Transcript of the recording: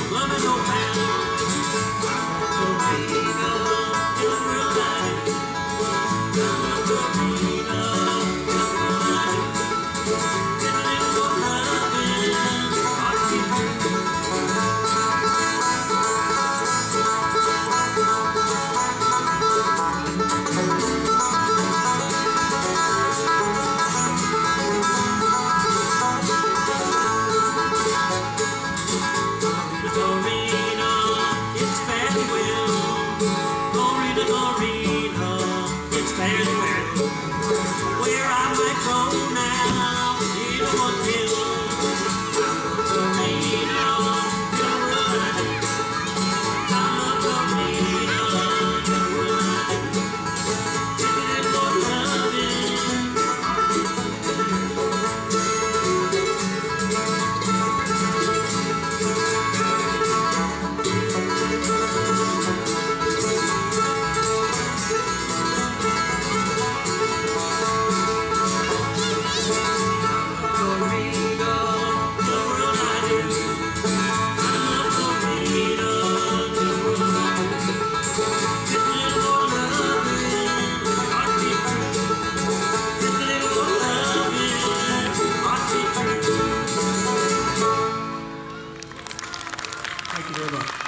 loving old town. Torpedo, feeling real nice. Down on Torpedo, that's what I do. Get a little more loving, I'll keep you. Where I might go now, you don't want to. Torpedo, you're running. I'm a torpedo, you're running. Taking it for loving. Thank you very much.